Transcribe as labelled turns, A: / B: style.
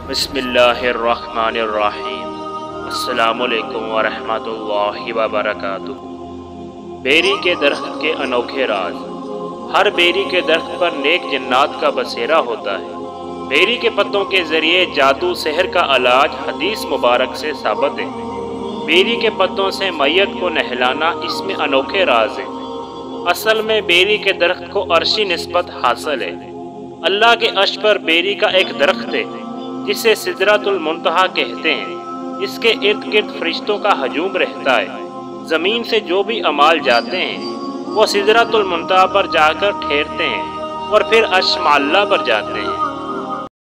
A: बिस्मिल्लाहिर्रहमानिर्रहीम। अस्सलामुअलैकुम वरहमतुल्लाहि वबरकातुहू। बेरी के दरख्त के अनोखे राज। हर बेरी के दरख्त पर नेक जन्नात का बसेरा होता है। बेरी के पत्तों के ज़रिए जादू सहर का इलाज हदीस मुबारक से साबित है। बेरी के पत्तों से मैयत को नहलाना इसमें अनोखे राज है। असल में बेरी के दरख्त को अर्शी निस्बत हासिल है। अल्लाह के अर्श पर बेरी का एक दरख्त है जिसे सिदरतुल मुंतहा कहते हैं। इसके इर्द गिर्द फरिश्तों का हजूम रहता है। ज़मीन से जो भी अमाल जाते हैं वो सिदरतुल मुंतहा पर जाकर ठहरते हैं और फिर अर्श माल्ला पर जाते हैं।